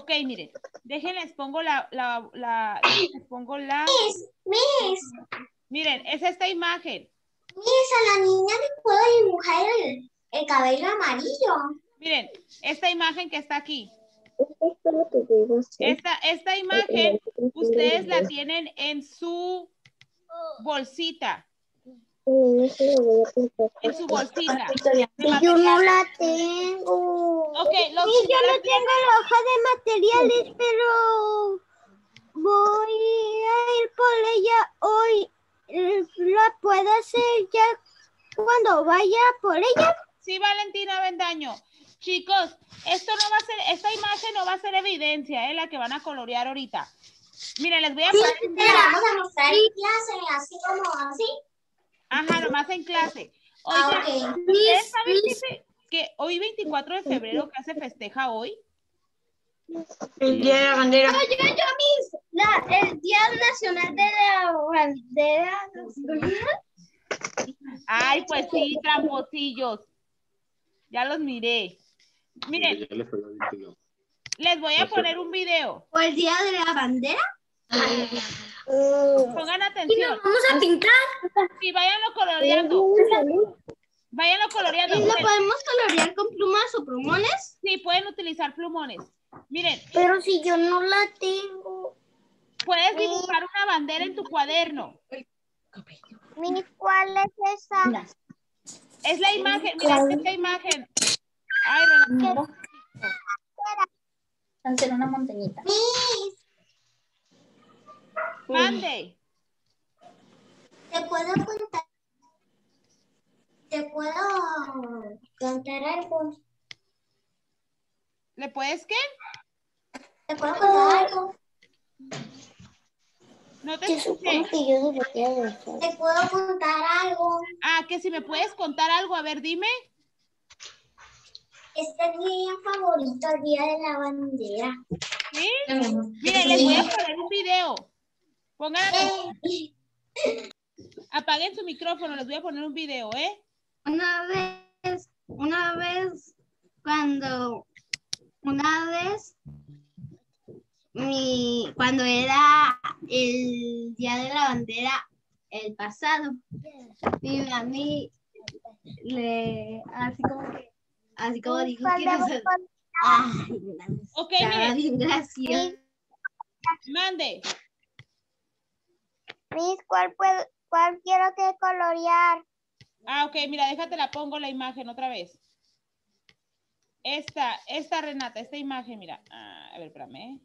Ok, miren, déjenles pongo les pongo la... Miss, Miren, es esta imagen. Miss, a la niña le puedo dibujar el cabello amarillo. Miren, esta imagen que está aquí. Esto es lo que yo iba a hacer. Esta imagen, ustedes la tienen en su bolsita. En su bolsita. Y yo no la tengo. Ok, los Sí, que yo ya no la tengo tienen, la hoja de materiales, pero voy a ir por ella hoy. ¿La puedo hacer ya cuando vaya por ella? sí, Valentina Bendaño. Chicos, esto no va a ser, esta imagen no va a ser evidencia, la que van a colorear ahorita. Miren, les voy a poner un video. La vamos a mostrar en clase, así como así. Ajá, nomás en clase. Oigan, Ok. ¿ustedes saben que hoy 24 de febrero que se festeja hoy? El día de la bandera. El Día Nacional de la Bandera Nacional. Ay, pues sí, tramposillos. Ya los miré. Miren, les voy a poner un video. ¿O el Día de la Bandera? Pongan atención. Vamos a pintar. Sí, váyanlo coloreando. Váyanlo coloreando. ¿Y lo Miren, podemos colorear con plumas o plumones? sí, pueden utilizar plumones. Miren, Pero si yo no la tengo. puedes dibujar una bandera en tu cuaderno. ¿Cuál es esa? Es la imagen, mira, esta imagen. Ay, Renata. Hacer una montañita. Mande. ¿Te puedo contar? ¿Te puedo contar algo? ¿Le puedes qué? ¿Te puedo contar algo? No te Se escuché. supone que yo debería de hacer. ¿Te puedo contar algo? Ah, que si me puedes contar algo, a ver, dime. Este es mi día favorito, el Día de la Bandera. ¿Sí? Miren, les voy a poner un video. Pongan atención. Apaguen su micrófono, les voy a poner un video, ¿eh? Una vez, cuando era el Día de la Bandera, el pasado, mi mami así como dijo que Ok, estaba miren. bien gracioso. Mande. Miss, ¿cuál quiero que colorear? Ah, ok, mira, déjate la pongo la imagen otra vez. Esta Renata, esta imagen, mira. Ah, a ver, espérame.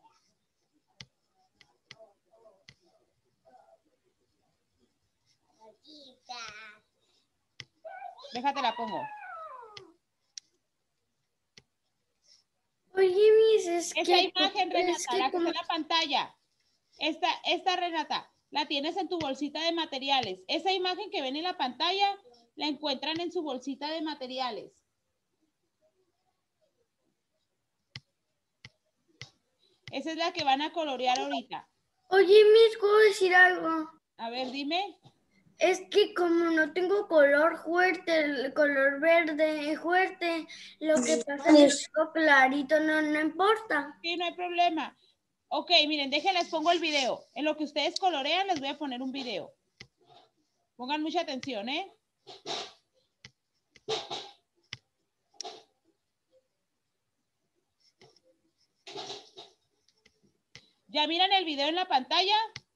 Déjate la pongo. Oye, Miss, es Esa que... imagen, Renata, es que la que como... está en la pantalla. Esta Renata, la tienes en tu bolsita de materiales. Esa imagen que ven en la pantalla, la encuentran en su bolsita de materiales. Esa es la que van a colorear ahorita. Oye, Miss, ¿puedo decir algo? A ver, dime. Es que como no tengo color fuerte, el color verde fuerte, lo que pasa es que tengo clarito, no importa. Sí, no hay problema. Ok, miren, déjenles pongo el video. En lo que ustedes colorean, les voy a poner un video. Pongan mucha atención, ¿eh? ¿Ya miran el video en la pantalla?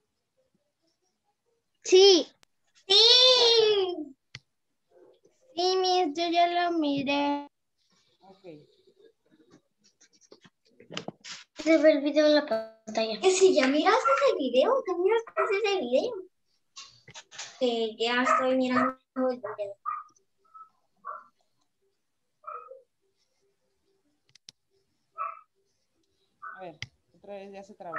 Sí. Sí. Sí, Miss, yo ya lo miré. Ok. Se ve el video en la pantalla. Que si ya miraste ese video, Que ya estoy mirando el video. A ver, otra vez ya se trabó.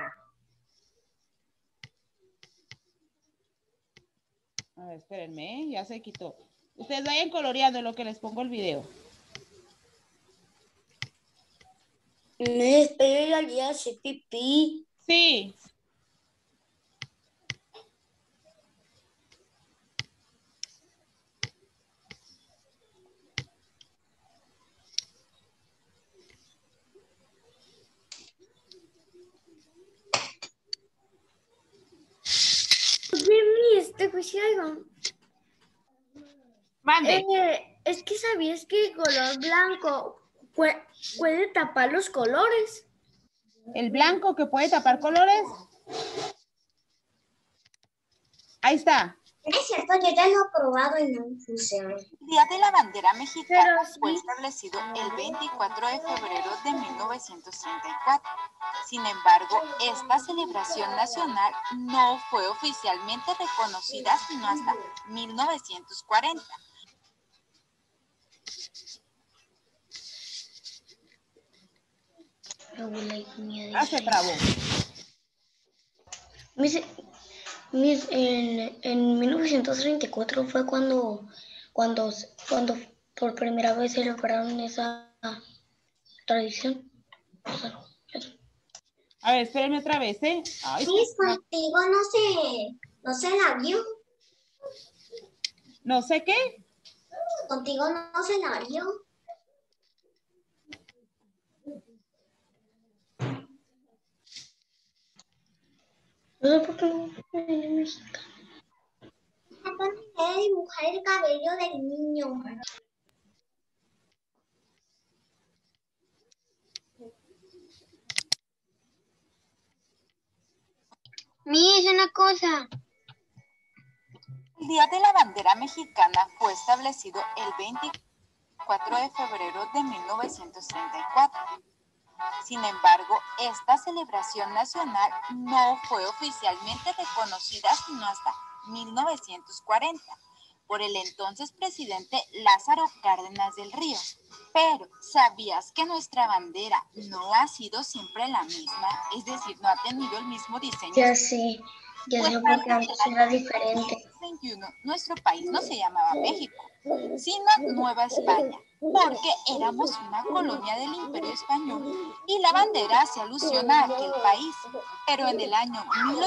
A ver, espérenme, ¿eh? Ya se quitó. Ustedes vayan coloreando en lo que les pongo el video. Me espera el día hace pipí. Sí. te decía algo. Mande. Es que sabías que el color blanco puede tapar los colores. El blanco que puede tapar colores. Ahí está. Es cierto, yo ya lo he probado y no funciona. El Día de la Bandera Mexicana Pero sí. fue establecido el 24 de febrero de 1934. Sin embargo, esta celebración nacional no fue oficialmente reconocida sino hasta 1940. Se trabó. En 1934 fue cuando por primera vez celebraron esa tradición. A ver, espérenme otra vez, ¿eh? Ay, Contigo no se la vio. no sé qué. Contigo no se la vio. No sé por qué no es mexicano. De dibujar el cabello del niño. Miss, una cosa. El Día de la Bandera Mexicana fue establecido el 24 de febrero de 1934. Sin embargo, esta celebración nacional no fue oficialmente reconocida sino hasta 1940 por el entonces presidente Lázaro Cárdenas del Río. Pero, ¿sabías que nuestra bandera no ha sido siempre la misma? Es decir, no ha tenido el mismo diseño. Ya sé porque antes era diferente. 21, nuestro país no se llamaba México, sino Nueva España, porque éramos una colonia del Imperio Español y la bandera hace alusión a aquel país. Pero en el año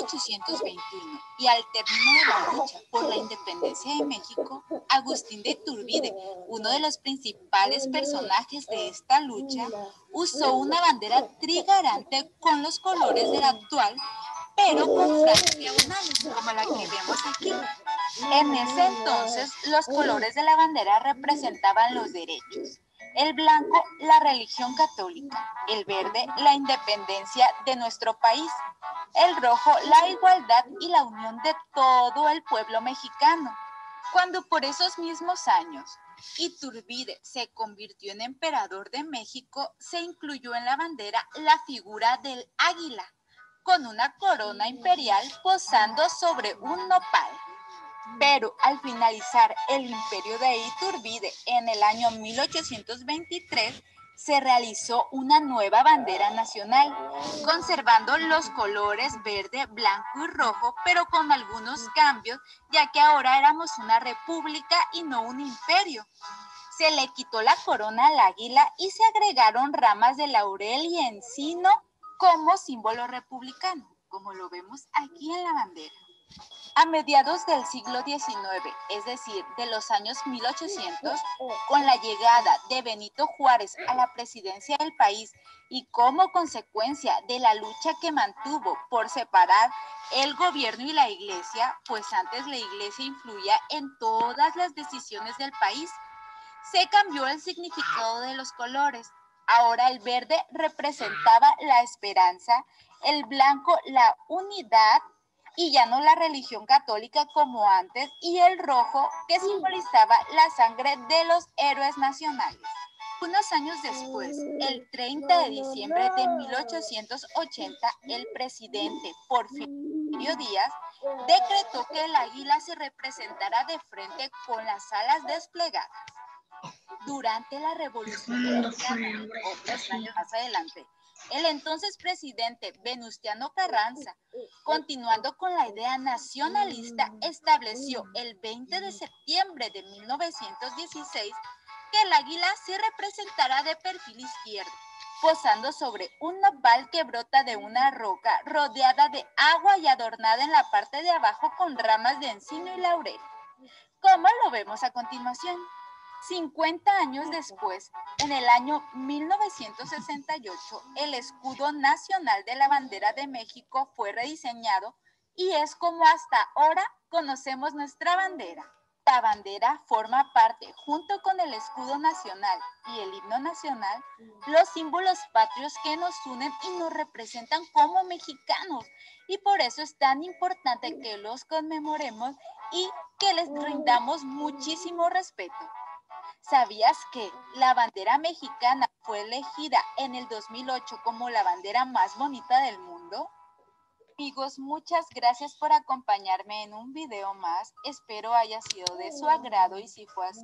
1821 y al término de la lucha por la independencia de México, Agustín de Iturbide, uno de los principales personajes de esta lucha, usó una bandera trigarante con los colores de la actual, pero con franjas diagonales, como la que vemos aquí. En ese entonces, los colores de la bandera representaban los derechos. El blanco, la religión católica. El verde, la independencia de nuestro país. El rojo, la igualdad y la unión de todo el pueblo mexicano. Cuando por esos mismos años Iturbide se convirtió en emperador de México, se incluyó en la bandera la figura del águila, con una corona imperial posando sobre un nopal. Pero al finalizar el imperio de Iturbide en el año 1823, se realizó una nueva bandera nacional, conservando los colores verde, blanco y rojo, pero con algunos cambios, ya que ahora éramos una república y no un imperio. Se le quitó la corona al águila y se agregaron ramas de laurel y encino como símbolo republicano, como lo vemos aquí en la bandera. A mediados del siglo XIX, es decir, de los años 1800, con la llegada de Benito Juárez a la presidencia del país y como consecuencia de la lucha que mantuvo por separar el gobierno y la iglesia, pues antes la iglesia influía en todas las decisiones del país, se cambió el significado de los colores. Ahora el verde representaba la esperanza, el blanco la unidad y ya no la religión católica como antes, y el rojo que simbolizaba la sangre de los héroes nacionales. Unos años después, el 30 de diciembre de 1880, el presidente Porfirio Díaz decretó que el águila se representara de frente con las alas desplegadas. Durante la Revolución Mexicana, otros años más adelante, el entonces presidente Venustiano Carranza, continuando con la idea nacionalista, estableció el 20 de septiembre de 1916 que el águila se representara de perfil izquierdo, posando sobre un nopal que brota de una roca rodeada de agua y adornada en la parte de abajo con ramas de encino y laurel, como lo vemos a continuación. 50 años después, en el año 1968, el escudo nacional de la bandera de México fue rediseñado Y es como hasta ahora conocemos nuestra bandera. La bandera forma parte, junto con el escudo nacional y el himno nacional, los símbolos patrios que nos unen y nos representan como mexicanos. Y por eso es tan importante que los conmemoremos y que les rindamos muchísimo respeto. ¿Sabías que la bandera mexicana fue elegida en el 2008 como la bandera más bonita del mundo? Amigos, muchas gracias por acompañarme en un video más. Espero haya sido de su agrado y si fue así.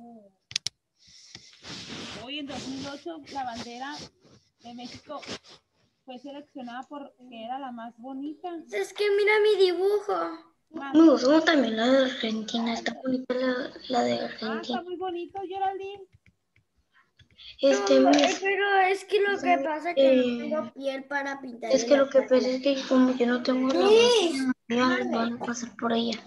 Hoy en 2008 la bandera de México fue seleccionada porque era la más bonita. Es que mira mi dibujo. Me gustó también la de Argentina. Está bonita la de Ah, Argentina. está muy bonito, Geraldine. Pero es que lo que pasa es que no tengo piel para pintar. Es que lo que pasa es que como yo no tengo la bolsa, les van a pasar por ella.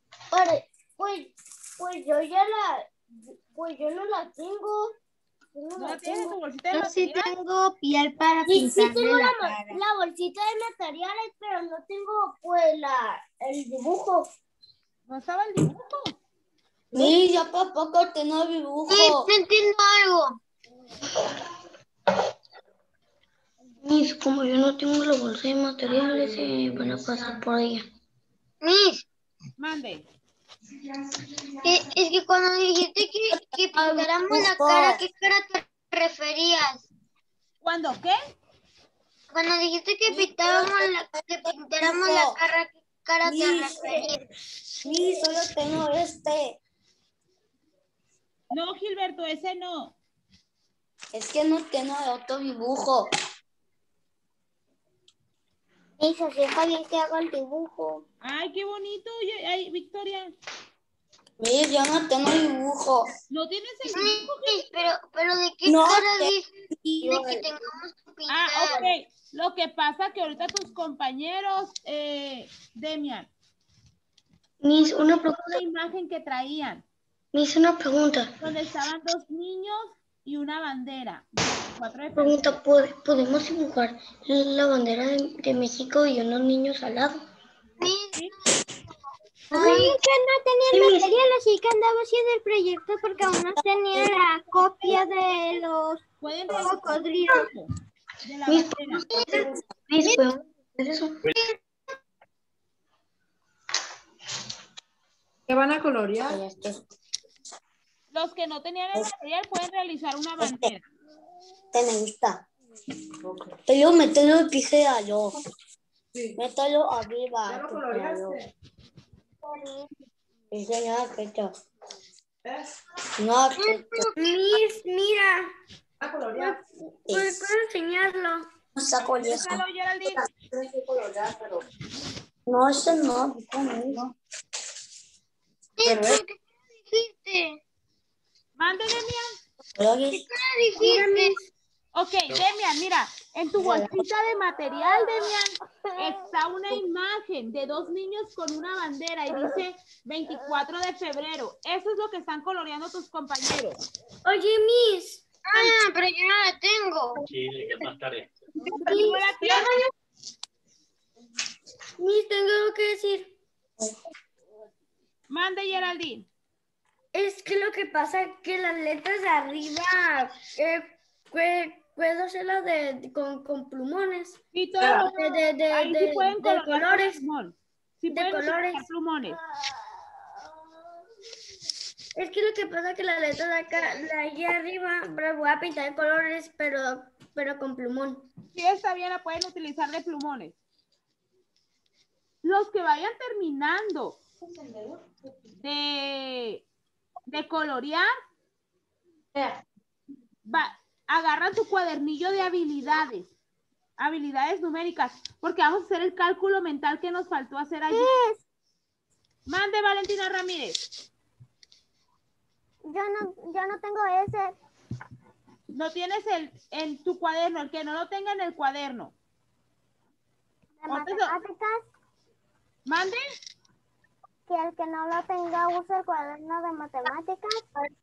Pues yo ya pues yo no la tengo. ¿No la tienes en tu bolsita de Yo sí material? tengo piel para Sí, sí pintarle tengo la cara. La bolsita de materiales, pero no tengo pues el dibujo. ¿No estaba el dibujo? Sí, yo tampoco tengo dibujo. no entiendo algo. Mis, como yo no tengo la bolsa de materiales, van a pasar por ella. Miss, Mande. es que cuando dijiste que pintáramos la cara, ¿qué cara te referías? ¿Cuándo qué? Cuando dijiste que pintáramos la cara, ¿qué cara te referías? Sí, solo tengo este. No, Gilberto, ese no. Es que no tengo otro dibujo. Eso, si está bien que haga el dibujo. Ay, qué bonito. Oye, ay, Victoria. Mira, yo no tengo dibujo. ¿No tienes el dibujo? Miss, pero ¿de qué No, cara te- dices de que tengamos que pintar? Ah, ok. Lo que pasa que ahorita tus compañeros, Demian, Mis, una una pregunta. imagen que traían, Mis, una pregunta. donde estaban dos niños y una bandera. 4 de febrero. Pregunta, ¿podemos dibujar la bandera de México y unos niños al lado? ¿Sí? Yo no tenía Sí, el mis. material, así que andaba haciendo el proyecto porque aún no tenía la copia de los Pueden realizar cocodrilos. de la Mis, bandera. mis, ¿podemos hacer eso? ¿Qué van a colorear? Los que no tenían el material pueden realizar una bandera. Me gusta. Pero mételo en tijera, yo. Mételo arriba. ¿Ya lo coloreaste? Sí, señora, que esto. ¿Eh? No, Miss, mira, ¿A colorear? ¿puedo enseñarlo? saco viejo. Déjalo, Geraldine. Tienes que colorear, pero... No, ese no. ¿Qué dijiste? Mande, Demian. Colores. ¿Qué dijiste? Ok, Demian, mira, en tu bolsita de material, Demian, está una imagen de dos niños con una bandera y dice 24 de febrero. Eso es lo que están coloreando tus compañeros. Oye, Miss. Ah, pero yo no la tengo. Sí, que más tarde. ¿No la tienes? Miss, tengo algo que decir. Mande, Geraldine. Es que lo que pasa es que las letras de arriba puedo hacerlas con plumones. Sí, todos. Ahí sí pueden de colorear colores. con plumón. Sí De pueden colores. utilizar plumones. Es que lo que pasa es que las letras de acá, de allí arriba, las voy a pintar de colores, pero con plumón. Sí, está bien, la pueden utilizar de plumones. Los que vayan terminando de colorear, agarran su cuadernillo de habilidades numéricas, porque vamos a hacer el cálculo mental que nos faltó hacer ayer. Mande, Valentina Ramírez. Yo no tengo ese. No tienes en tu cuaderno, el que no lo tenga en el cuaderno. De Entonces, matemáticas, Mande. que el que no lo tenga use el cuaderno de matemáticas.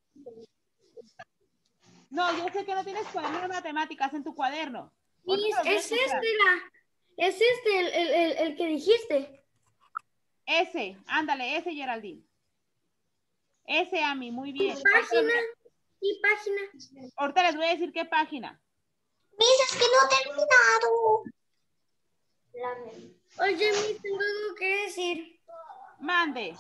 No, yo sé que no tienes cuaderno de matemáticas en tu cuaderno. Miss, Ahorita lo voy a es encontrar. el que dijiste. Ese, ándale, ese, Geraldine. Ese, Ami, muy bien. Página. ¿Y página? Ahorita les voy a decir qué página. Miss, es que no he terminado. Oye, Miss, tengo algo que decir. Mande.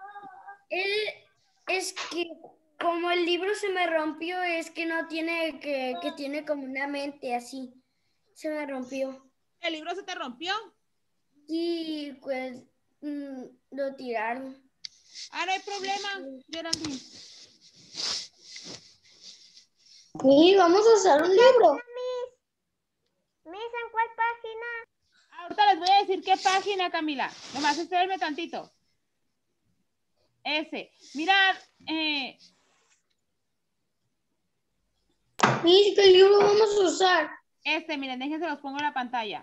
Es que como el libro se me rompió, es que no tiene, que tiene como una mente así. Se me rompió. ¿El libro se te rompió? Sí, pues lo tiraron. Ah, no hay problema, Geraldine. Sí, vamos a usar un libro. Miss, ¿en cuál página? Ahorita les voy a decir qué página, Camila. Nomás espérenme tantito. Ese. Mirad, Miss, ¿qué libro vamos a usar? miren, déjense los pongo en la pantalla.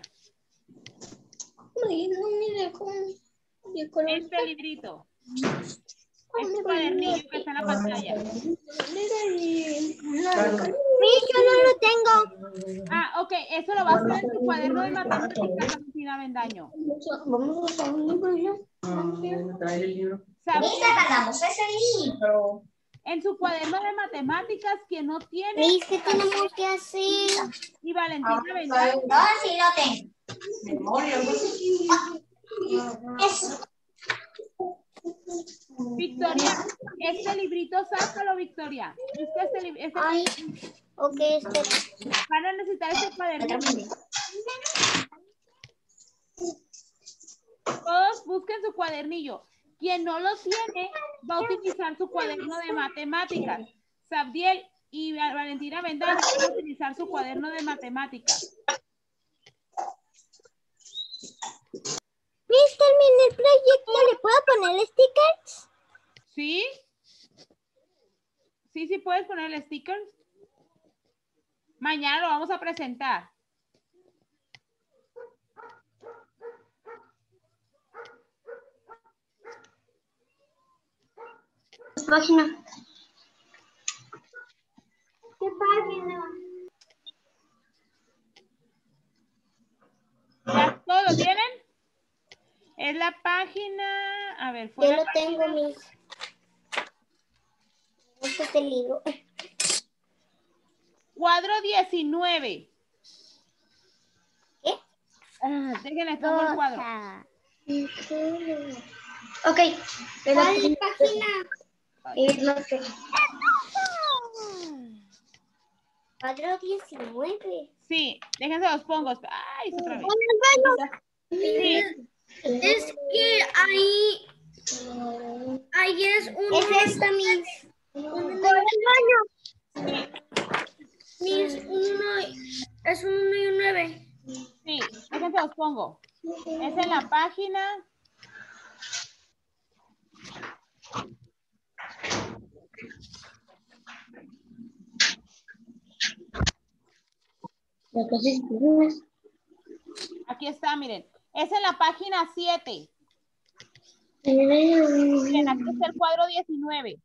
Este librito. Este cuadernillo que está en la pantalla. Miss, yo no lo tengo. Ah, ok, eso lo va a hacer en tu cuaderno de matemáticas, Valentina Bendaño. Vamos a usar un libro ya. Trae el libro. Ganamos ese libro. En su cuaderno de matemáticas, quien no tiene, Miss, ¿qué tenemos que hacer? y Valentina Bendaño. Sí lo tengo. Memoria. Victoria, este librito, sácalo, Victoria. Busca Ay, ok, espera. van a necesitar este cuadernillo. Todos busquen su cuadernillo. Quien no lo tiene, va a utilizar su cuaderno de matemáticas. Sabdiel y Valentina Bendaño van a utilizar su cuaderno de matemáticas. Miss, terminé el proyecto. ¿Le puedo poner stickers? ¿Sí? Sí, puedes poner el sticker. Mañana lo vamos a presentar. Página. ¿Qué página? ¿Ya todos lo tienen? Es la página... A ver, fue Yo la lo página- tengo, Miss. Este es el libro. Cuadro 19. ¿Qué? Déjenles pongo el cuadro. Ok. ¿Cuál página? No sé. Cuadro 19. Sí, déjense los pongo. Ay, es otra vez. Sí, Es que ahí es un Es esta, Miss. Miss, es un 1 y un 9. sí, déjense los pongo. Es en la página... Aquí está, miren. Es en la página 7. Miren, aquí está el cuadro 19.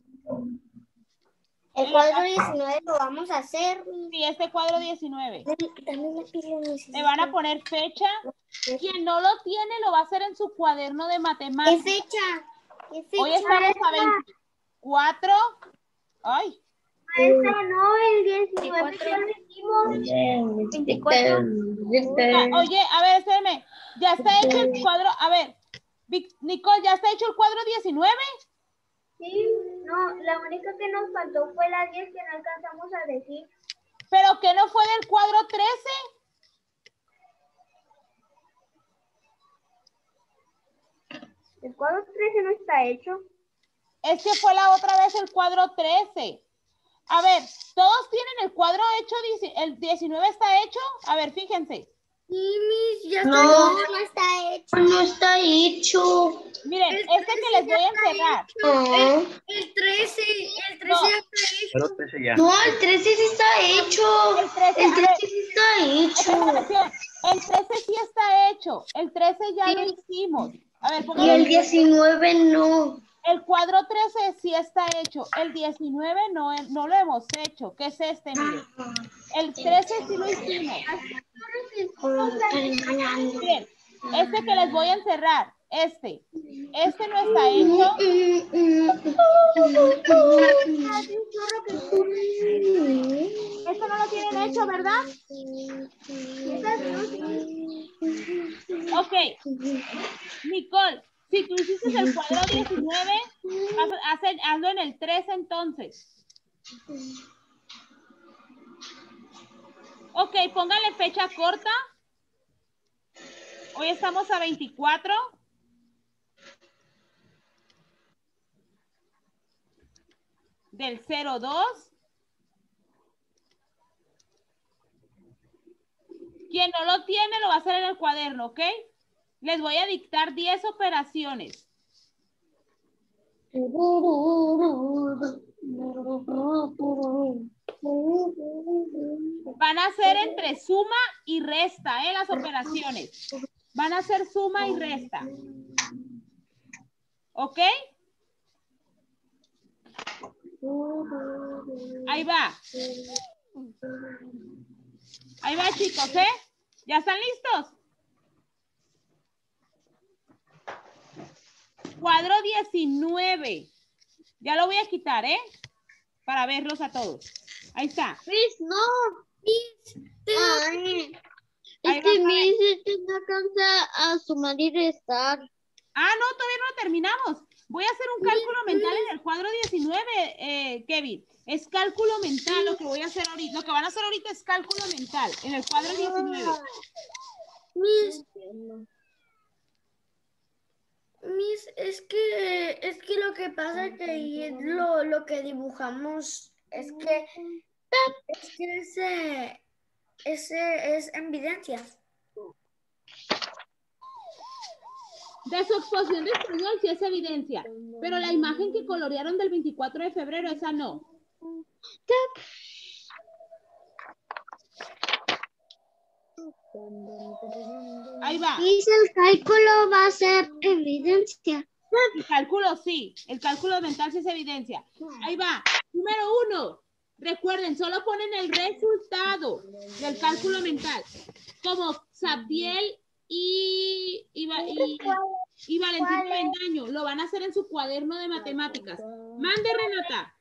El cuadro 19 lo vamos a hacer. Sí, este cuadro 19. También la pila necesita. Le van a poner fecha. Quien no lo tiene, lo va a hacer en su cuaderno de ¿Qué matemáticas. fecha? ¿Qué fecha? Hoy estamos a 24. Ay, Esta no, el 19 ya lo hicimos. 24. oye, a ver, espérenme. Ya está hecho el cuadro. A ver, Nicole, ¿ya está hecho el cuadro 19? Sí, no, la única que nos faltó fue la 10 que no alcanzamos a decir. ¿Pero que no fue del cuadro 13? El cuadro 13 no está hecho. Es que fue la otra vez el cuadro 13. A ver, ¿todos tienen el cuadro hecho? ¿El 19 está hecho? A ver, fíjense. Sí, Miss, ya No. está. No está hecho. No está hecho. Miren, este que les voy a encerrar. No. El 13 No. ya está hecho. Pero 13 ya. No, el 13 sí está hecho. El 13, El a ver, 13 sí está hecho. atención, el 13 sí está hecho. El 13 ya lo hicimos. A ver, Y pónganlo. el 19 no. El cuadro 13 sí está hecho. El 19 no lo hemos hecho. ¿Qué es este? Miren. El 13 sí lo hicimos. Miren, este que les voy a encerrar. Este. Este no está hecho. Este no lo tienen hecho, ¿verdad? Ok. Nicole, si tú hiciste el cuadro 19, hazlo en el 3 entonces. Ok, póngale fecha corta. Hoy estamos a 24. Del 02. Quien no lo tiene lo va a hacer en el cuaderno, ¿ok? Les voy a dictar 10 operaciones. Van a ser entre suma y resta, las operaciones. Van a ser suma y resta. ¿Ok? Ahí va. Ahí va, chicos, ¿eh? ¿Ya están listos? Cuadro 19. Ya lo voy a quitar, ¿eh? Para verlos a todos. Ahí está. Miss, no. Miss, Ahí es que Miss no alcanza a sumar y restar. Ah, no, todavía no terminamos. Voy a hacer un cálculo mental en el cuadro 19, Kevin. Es cálculo mental lo que voy a hacer ahorita. Lo que van a hacer ahorita es cálculo mental en el cuadro 19. Miss, es que lo que pasa es que lo que dibujamos es que ese es evidencia. De su exposición de español sí es evidencia, pero la imagen que colorearon del 24 de febrero, esa no. Ahí va. Dice el cálculo va a ser evidencia. El cálculo sí, el cálculo mental sí es evidencia. Ahí va. Número 1. Recuerden, solo ponen el resultado del cálculo mental. Como Sabdiel y Valentín Bendaño lo van a hacer en su cuaderno de matemáticas. Mande, Renata.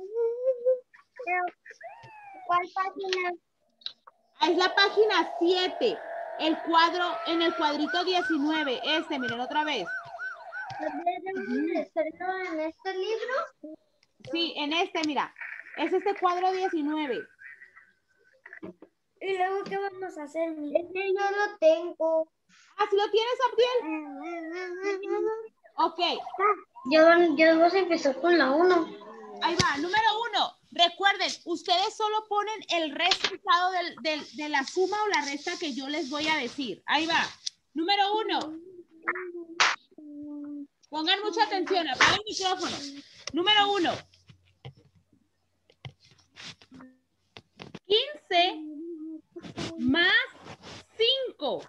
¿Cuál página? Es la página 7. El cuadro, en el cuadrito 19. Miren otra vez. ¿En este libro? Sí, en mira. Es este cuadro 19. ¿Y luego qué vamos a hacer? Este yo lo tengo. Ah, ¿sí lo tienes, Abdiel? Ok. Yo vamos a empezar con la 1. Ahí va, número 1. Recuerden, ustedes solo ponen el resultado de la suma o la resta que yo les voy a decir. Ahí va. Número 1. Pongan mucha atención, apaguen el micrófono. Número 1. 15 más 5.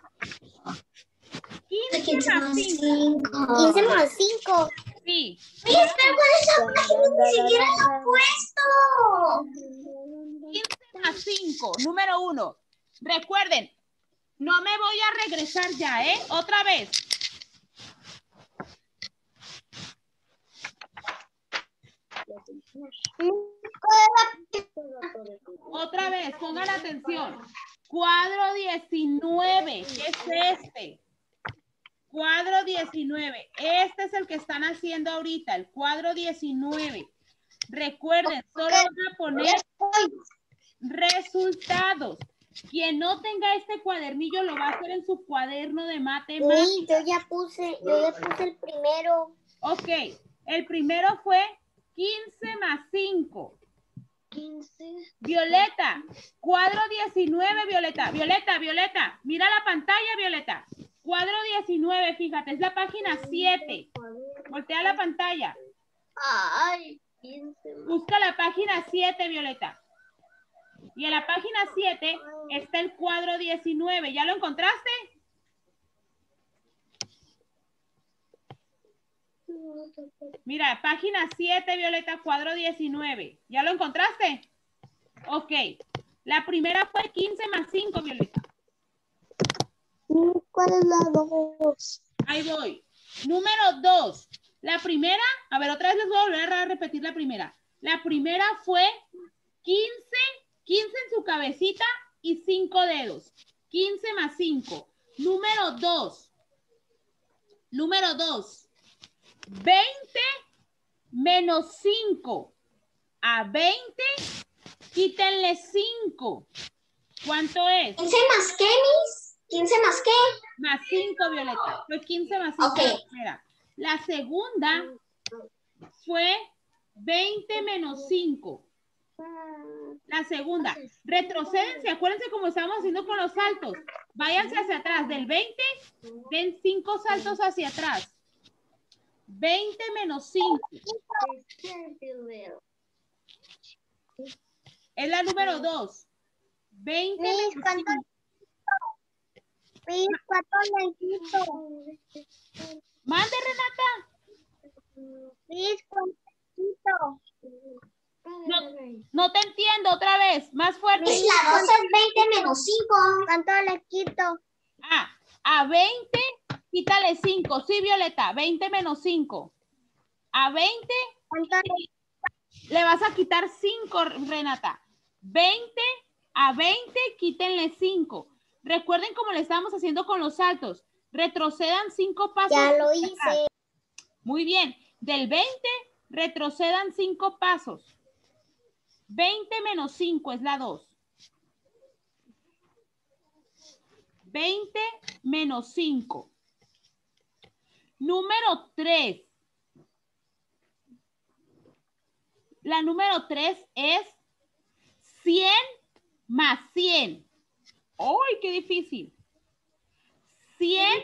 15 más 5. 15 más 5. Sí. ¡Esa página ni siquiera lo he puesto! 15 más 5. Número 1. Recuerden, no me voy a regresar ya, ¿eh? Otra vez. Otra vez, pongan atención. Cuadro 19, ¿qué es este? Cuadro 19. Este es el que están haciendo ahorita, el cuadro 19. Recuerden, solo van a poner resultados. Quien no tenga este cuadernillo lo va a hacer en su cuaderno de matemáticas. Sí, yo ya puse el primero. Ok, el primero fue 15 más 5. 15. Violeta, cuadro 19, Violeta. Violeta, mira la pantalla, Violeta. Cuadro 19, fíjate, es la página 7. Voltea la pantalla. Ay, 15. Busca la página 7, Violeta. Y en la página 7 está el cuadro 19. ¿Ya lo encontraste? Mira, página 7, Violeta, cuadro 19. ¿Ya lo encontraste? Ok. La primera fue 15 más 5, Violeta. ¿Cuál es la 2? Ahí voy. Número 2. La primera, a ver, otra vez les voy a volver a repetir la primera. La primera fue 15 en su cabecita y 5 dedos. 15 más 5. Número 2. 20 menos 5. A 20, quítenle 5. ¿Cuánto es? 15 más qué, Miss? 15 más qué? Más 5, Violeta. Fue 15 más 5. Okay. La segunda fue 20 menos 5. La segunda. Retrocédense. Acuérdense como estábamos haciendo con los saltos. Váyanse hacia atrás. Del 20, den 5 saltos hacia atrás. 20 menos 5. Es la número 2. 20 menos 5. ¿Cuánto le quito? Mande, Renata. ¿Cuánto le quito? No te entiendo otra vez. Más fuerte. Miss, la 2 es 20 menos 5. ¿Cuánto le quito? A 20, quítale 5. Sí, Violeta. 20 menos 5. A 20, le vas a quitar 5, Renata. 20, a 20, quítenle 5. Recuerden como le estábamos haciendo con los saltos. Retrocedan 5 pasos. Ya lo hice. Muy bien. Del 20, retrocedan 5 pasos. 20 menos 5 es la 2. 20 menos 5. Número 3. La número 3 es 100 más 100. ¡Ay, qué difícil! 100.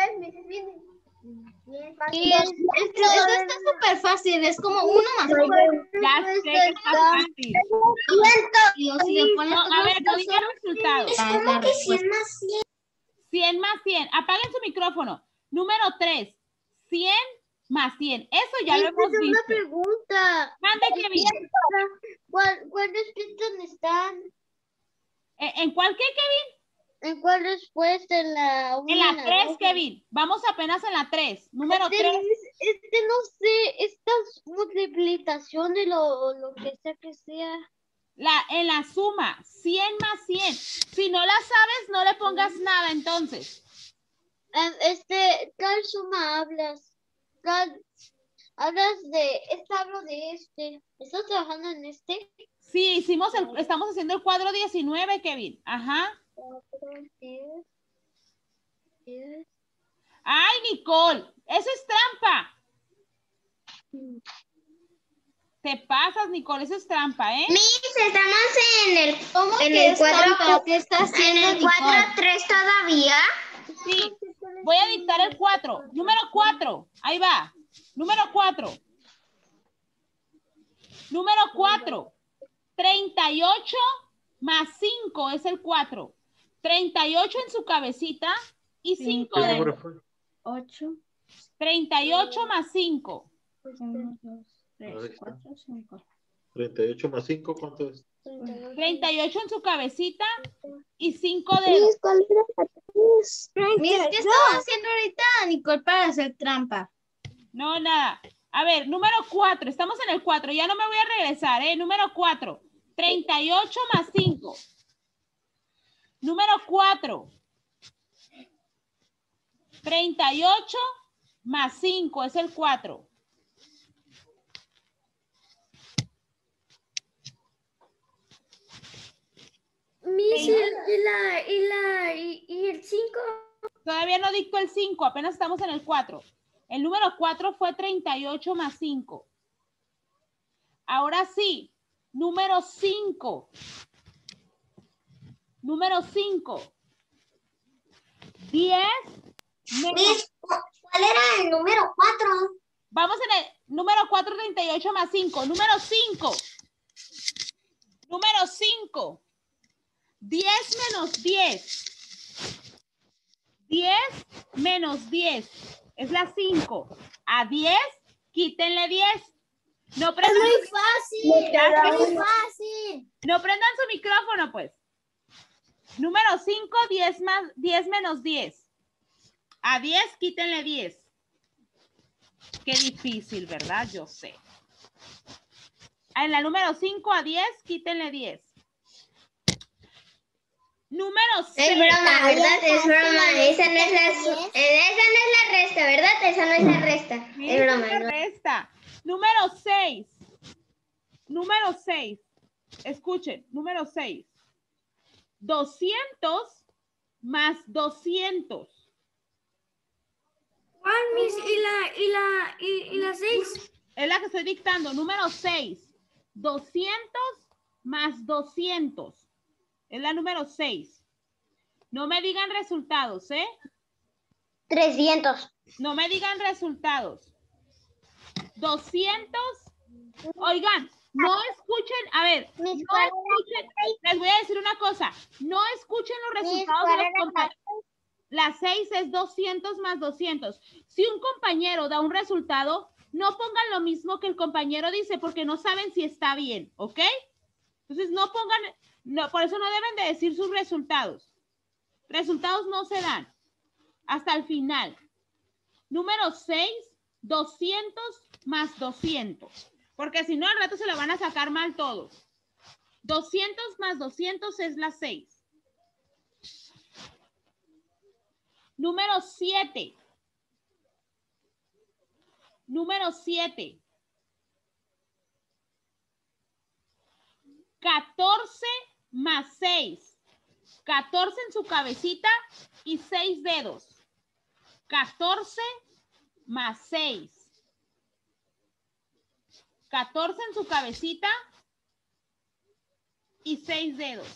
Y esto está súper fácil, es como 1 más 1. Ya sé que está fácil. Y si le pones No, a ver, no digan resultados. Es como que 100 más 100. 100 más 100. Apaguen su micrófono. Número 3. 100 más 100. Eso ya lo hemos visto. una pregunta. Mande, Kevin. ¿Cuántas pistas están? ¿En cuál qué, Kevin? ¿En cuál respuesta? En la 1. En la 3, Kevin. Vamos apenas en la 3. Número 3. No sé, esta multiplicación de lo que sea que sea. En la suma, 100 más 100. Si no la sabes, no le pongas nada entonces. ¿Cuál suma hablas? Hablas de, hablo de este. ¿Estás trabajando en este? Sí, estamos haciendo el cuadro 19, Kevin. Ajá. 10. Ay, Nicole, eso es trampa. Te pasas, Nicole, eso es trampa, ¿eh? Miss, estamos en el, ¿Cómo en que el es cuadro, trampa? ¿Qué está en haciendo, el cuadro 3 todavía. Sí. Voy a dictar el 4. Número 4. Ahí va. Número 4. Número 4. 38 más 5 es el 4. 38 en su cabecita y 5 de 8. 38 más 5. 1, 2, 3, 4, 5. 38 más 5, ¿cuánto es? 38 en su cabecita y 5 dedos. Miss, ¿qué estaba haciendo ahorita, Nicole, para hacer trampa? No, nada. A ver, número 4. Estamos en el 4. Ya no me voy a regresar, ¿eh? Número 4. 38 más 5. Número 4. 38 más 5 es el 4. Miss, ¿y el 5? Todavía no dicto el 5, apenas estamos en el 4. El número 4 fue 38 más 5. Ahora sí, número 5. Número 5. 10 menos... Miss, ¿cuál era el número 4? Vamos en el número 4, 38 más 5. Número 5. Número 5. 10 menos 10. 10 menos 10. Es la 5. A 10, quítenle 10. No prendan, Muy fácil. no prendan su micrófono, pues. Número 5, 10 menos 10. A 10, quítenle 10. Qué difícil, ¿verdad? Yo sé. En la número 5 a 10, quítenle 10. Número 6. Es broma, ¿verdad? Es broma. Esa no es la resta, ¿verdad? Esa no es la resta. Sí, Es broma. la resta. Número 6. Número 6. Escuchen, número 6. 200 más 200. ¿Cuál, Miss? ¿Y la 6? Es la que estoy dictando. Número 6. 200 más 200. Es la número 6. No me digan resultados, ¿eh? 300. No me digan resultados. 200. Oigan, no escuchen, a ver, no escuchen, les voy a decir una cosa, no escuchen los resultados de los compañeros. La 6 es 200 más 200. Si un compañero da un resultado, no pongan lo mismo que el compañero dice porque no saben si está bien, ¿ok? Entonces no pongan, no, por eso no deben de decir sus resultados. Resultados no se dan hasta el final. Número 6, 200 más 200. Porque si no, al rato se la van a sacar mal todos. 200 más 200 es la 6. Número 7. Número 7. 14 más 6. 14 en su cabecita y 6 dedos. 14 más 6. 14 en su cabecita y 6 dedos.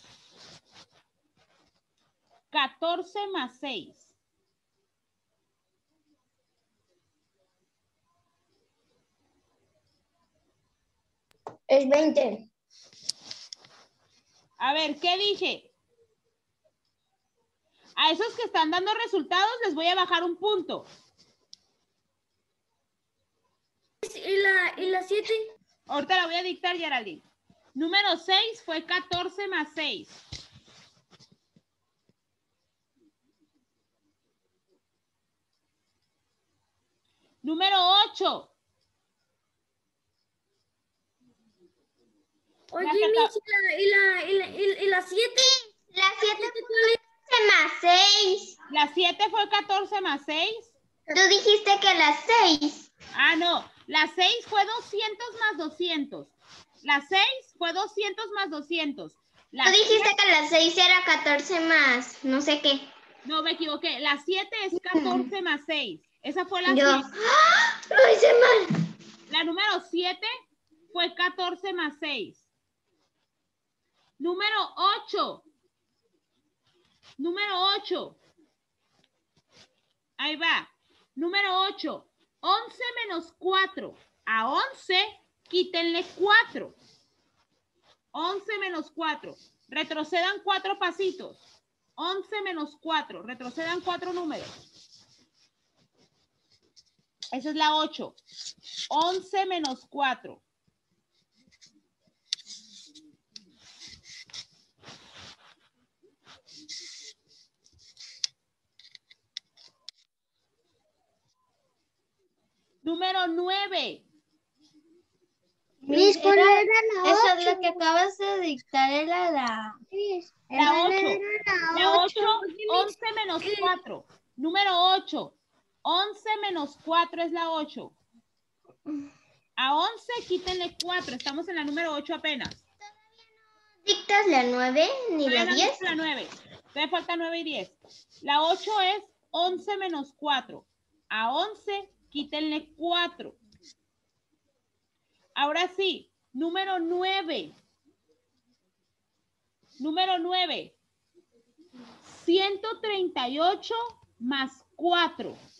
14 más 6. Es 20. A ver, ¿qué dije? A esos que están dando resultados les voy a bajar un punto. ¿Y la 7? Ahorita la voy a dictar, Geraldine. Número 6 fue 14 más 6. Número 8. Oye, La que Miss, ¿y la 7? La 7 fue 14 más 6. La 7 fue 14 más 6. Tú dijiste que la 6. Ah, no. La 6 fue 200 más 200. La 6 fue 200 más 200. La Tú dijiste 7, que la 6 era 14 más no sé qué. no, me equivoqué. La 7 es 14 más 6. Esa fue la 7. ¡Ah! Lo hice mal. La número 7 fue 14 más 6. Número 8. Número 8. Ahí va. Número 8. 11 menos 4. A 11, quítenle 4. 11 menos 4. Retrocedan 4 pasitos. 11 menos 4. Retrocedan 4 números. Esa es la 8. 11 menos 4. Número 9. Miss, ¿cuál era la 8? Eso es lo que acabas de dictar, era la... La 8. La 8, 8. 11 menos 4. Número 8. 11 menos 4 es la 8. A 11 quítenle 4. Estamos en la número 8 apenas. ¿Dictas la 9 ni la 10? La 9. Todavía falta 9 y 10. La 8 es 11 menos 4. A 11 quítenle 4. Ahora sí, número 9. Número 9. 138 más 4.